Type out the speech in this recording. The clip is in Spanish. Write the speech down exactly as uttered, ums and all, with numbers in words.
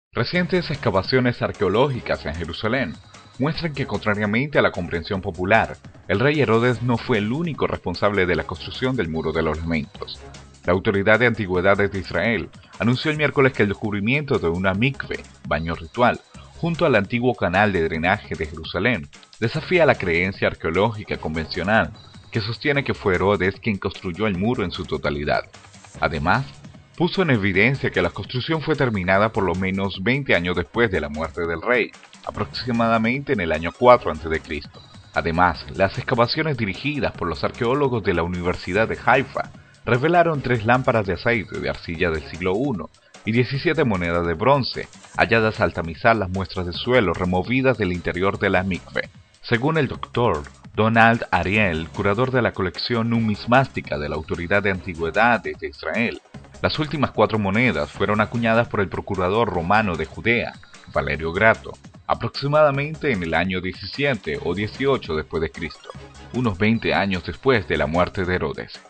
Recientes excavaciones arqueológicas en Jerusalén muestran que, contrariamente a la comprensión popular, el rey Herodes no fue el único responsable de la construcción del Muro de los Lamentos. La Autoridad de Antigüedades de Israel anunció el miércoles que el descubrimiento de una mikve, baño ritual, junto al antiguo canal de drenaje de Jerusalén, desafía la creencia arqueológica convencional, que sostiene que fue Herodes quien construyó el muro en su totalidad. Además, puso en evidencia que la construcción fue terminada por lo menos veinte años después de la muerte del rey, aproximadamente en el año cuatro antes de Cristo Además, las excavaciones dirigidas por los arqueólogos de la Universidad de Haifa revelaron tres lámparas de aceite de arcilla del siglo primero y diecisiete monedas de bronce, halladas al tamizar las muestras de suelo removidas del interior de la mikve. Según el doctor Donald Ariel, curador de la colección numismática de la Autoridad de Antigüedades de Israel, las últimas cuatro monedas fueron acuñadas por el procurador romano de Judea, Valerio Grato, aproximadamente en el año diecisiete o dieciocho después de Cristo, unos veinte años después de la muerte de Herodes.